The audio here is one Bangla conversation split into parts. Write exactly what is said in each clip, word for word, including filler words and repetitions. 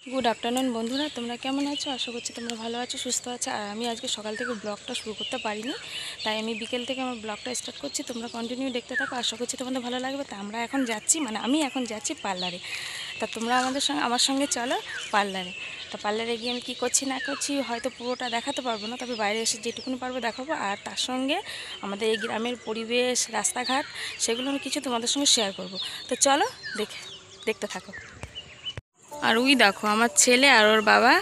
গুড আফটারনুন বন্ধুরা, তোমরা কেমন আছো? আশা করছি তোমরা ভালো আছো, সুস্থ আছো। আর আমি আজকে সকাল থেকে ব্লগটা শুরু করতে পারিনি, তাই আমি বিকেল থেকে আমার ব্লগটা স্টার্ট করছি। তোমরা কন্টিনিউ দেখতে থাকো, আশা করছি তোমাদের ভালো লাগবে। তা আমরা এখন যাচ্ছি, মানে আমি এখন যাচ্ছি পার্লারে। তা তোমরা আমাদের সঙ্গে আমার সঙ্গে চলো পার্লারে। তা পার্লারে গিয়ে আমি কী করছি না করছি হয়তো পুরোটা দেখাতে পারবো না, তবে বাইরে এসে যেটুকুনি পারবো দেখাবো। আর তার সঙ্গে আমাদের এই গ্রামের পরিবেশ, রাস্তাঘাট, সেগুলো আমি কিছু তোমাদের সঙ্গে শেয়ার করব। তো চলো দেখে দেখতে থাকো। আর ওই দেখো আমার ছেলে আর ওর বাবা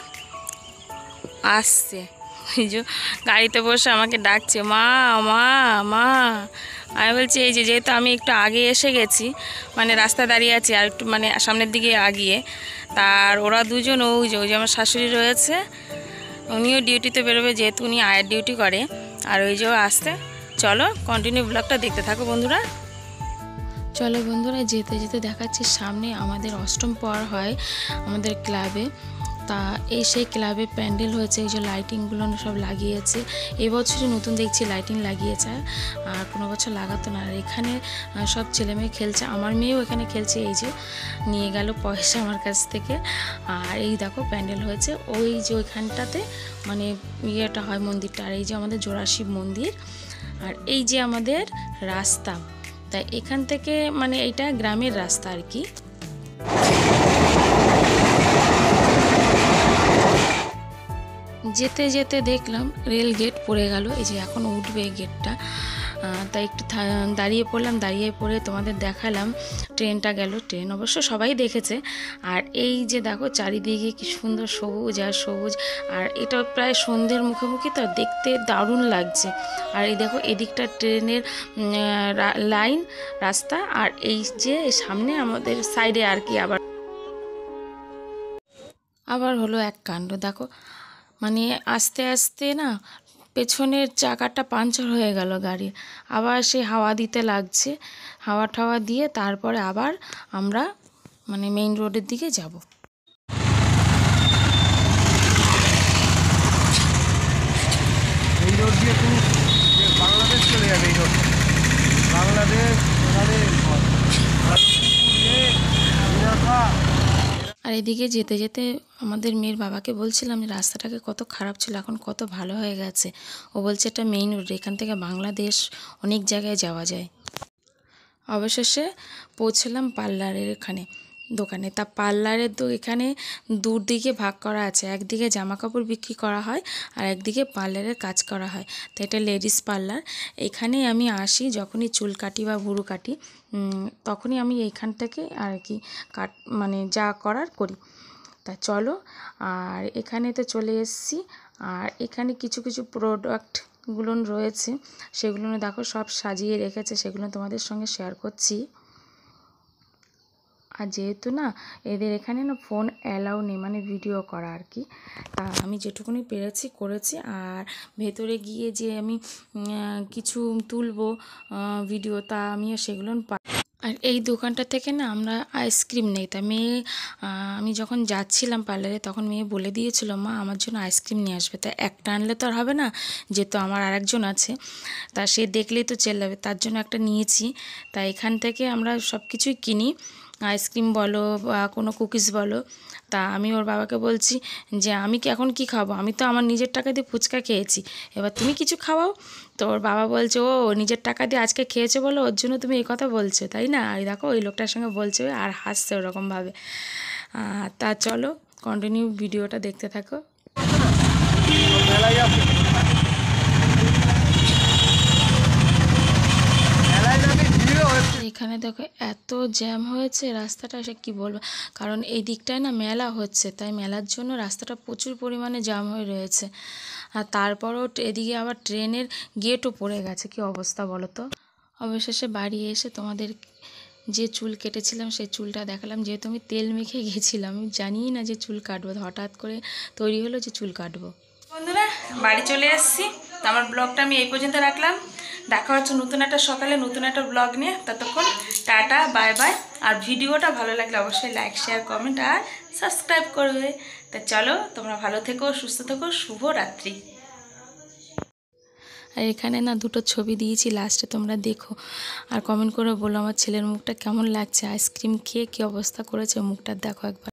আসছে, এই যে গাড়িতে বসে আমাকে ডাকছে মা মা মা। আমি বলছি এই যে যেহেতু আমি একটু আগে এসে গেছি, মানে রাস্তা দাঁড়িয়ে আছি আর একটু মানে সামনের দিকে আগিয়ে, তার ওরা দুজন ওই যে ওই যে আমার শাশুড়ি রয়েছে, উনিও ডিউটিতে বেরোবে যেহেতু উনি আয়ের ডিউটি করে। আর ওই যে ও আসতে, চলো কন্টিনিউ ব্লগটা দেখতে থাকো বন্ধুরা। চলো বন্ধুরা, যেতে যেতে দেখাচ্ছি সামনে আমাদের অষ্টম পাওয়ার হয় আমাদের ক্লাবে। তা এই সেই ক্লাবে প্যান্ডেল হয়েছে, এই যে লাইটিংগুলো সব লাগিয়েছে। এবছরই নতুন দেখছি লাইটিং লাগিয়েছে, আর কোনো বছর লাগাতো না। আর এখানে সব ছেলেমেয়ে খেলছে, আমার মেয়েও এখানে খেলছে। এই যে নিয়ে গেল পয়সা আমার কাছ থেকে। আর এই দেখো প্যান্ডেল হয়েছে ওই যে ওইখানটাতে, মানে ইয়েটা হয় মন্দিরটা। আর এই যে আমাদের জোড়াশিব মন্দির, আর এই যে আমাদের রাস্তা। তাই এখান থেকে মানে এটা গ্রামের রাস্তা আর কি। যেতে যেতে দেখলাম রেল গেট পড়ে গেল, এই যে এখন উঠবে গেটটা। তাই একটু দাঁড়িয়ে পড়লাম, দাঁড়িয়ে পড়ে তোমাদের দেখালাম ট্রেনটা গেল। ট্রেন অবশ্য সবাই দেখেছে। আর এই যে দেখো চারিদিকে কি সুন্দর সবুজ আর সবুজ, আর এটা প্রায় সন্ধ্যের মুখোমুখি, তো দেখতে দারুণ লাগছে। আর এই দেখো এদিকটা ট্রেনের লাইন রাস্তা, আর এই যে সামনে আমাদের সাইডে আর কি আবার আবার হলো এক কাণ্ড। দেখো মানে আস্তে আস্তে না পেছনের চাকাটা পাঞ্চার হয়ে গেল গাড়ির, আবার সে হাওয়া দিতে লাগছে। হাওয়া টাওয়া দিয়ে তারপরে আবার আমরা মানে মেইন রোডের দিকে যাব। এই রোড দিয়ে তুমি বাংলাদেশ চলে যাবে। এই রোড বাংলাদেশ আর এদিকে যেতে যেতে আমাদের মেয়ের বাবাকে বলছিলাম রাস্তাটাকে কত খারাপ ছিল, এখন কত ভালো হয়ে গেছে। ও বলছে এটা মেইন রোড, এখান থেকে বাংলাদেশ অনেক জায়গায় যাওয়া যায়। অবশেষে পৌঁছলাম পার্লারের এখানে দোকানে। তা পার্লারের তো এখানে দুদিকে ভাগ করা আছে, একদিকে জামা কাপড় বিক্রি করা হয় আর একদিকে পার্লারের কাজ করা হয়। তো এটা লেডিস পার্লার। এখানে আমি আসি যখনই চুল কাটি বা ভুরু কাটি, তখনই আমি এইখান থেকে আর কি কাট মানে যা করার করি। তা চলো, আর এখানে তো চলে এসেছি। আর এখানে কিছু কিছু প্রোডাক্টগুলো রয়েছে, সেগুলো দেখো সব সাজিয়ে রেখেছে, সেগুলো তোমাদের সঙ্গে শেয়ার করছি। আর যেহেতু না এদের এখানে না ফোন অ্যালাউ নেই, মানে ভিডিও করা আর কি। তা আমি যেটুকুনি পেরেছি করেছি। আর ভেতরে গিয়ে যে আমি কিছু তুলবো ভিডিও, তা আমিও সেগুলো পা আর এই দোকানটা থেকে না আমরা আইসক্রিম নেই। তা মেয়ে আমি যখন যাচ্ছিলাম পার্লারে তখন মেয়ে বলে দিয়েছিল মা আমার জন্য আইসক্রিম নিয়ে আসবে। তা একটা আনলে তো আর হবে না, যেহেতু আমার আরেকজন আছে, তা সে দেখলেই তো চেল্লাবে, তার জন্য একটা নিয়েছি। তা এখান থেকে আমরা সব কিছুই কিনি, আইসক্রিম বলো বা কোনো কুকিজ বলো। তা আমি ওর বাবাকে বলছি যে আমি কি এখন কি খাবো, আমি তো আমার নিজের টাকা দিয়ে ফুচকা খেয়েছি, এবার তুমি কিছু খাওয়াও। তো ওর বাবা বলছে ও নিজের টাকা দিয়ে আজকে খেয়েছে বলো ওর জন্য তুমি এই কথা বলছো, তাই না? আর দেখো ওই লোকটার সঙ্গে বলছে আর হাসছে ওরকমভাবে। তা চলো কন্টিনিউ ভিডিওটা দেখতে থাকো। এখানে দেখো এত জ্যাম হয়েছে রাস্তাটা, সে কী বলবো। কারণ এই দিকটায় না মেলা হচ্ছে, তাই মেলার জন্য রাস্তাটা প্রচুর পরিমাণে জ্যাম হয়ে রয়েছে। আর তারপরও এদিকে আবার ট্রেনের গেটও পড়ে গেছে, কি অবস্থা বলো তো। অবশেষে বাড়ি এসে তোমাদের যে চুল কেটেছিলাম সেই চুলটা দেখালাম, যেহেতু আমি তেল মেখে গেছিলাম, আমি জানিই না যে চুল কাটবো, হঠাৎ করে তৈরি হলো যে চুল কাটবো। বন্ধুরা বাড়ি চলে এসেছি, তো আমার ব্লগটা আমি এই পর্যন্ত রাখলাম। দেখা হচ্ছে নতুন একটা সকালে নতুন একটা ব্লগ নিয়ে। ততক্ষণ টাটা, বাই বাই। আর ভিডিওটা ভালো লাগলে অবশ্যই লাইক শেয়ার কমেন্ট আর সাবস্ক্রাইব করবে। তা চলো তোমরা ভালো থেকো, সুস্থ থেকো, শুভরাত্রি। আর এখানে না দুটো ছবি দিয়েছি লাস্টে, তোমরা দেখো আর কমেন্ট করে বলো আমার ছেলের মুখটা কেমন লাগছে। আইসক্রিম খেয়ে কী অবস্থা করেছে মুখটা, দেখো একবার।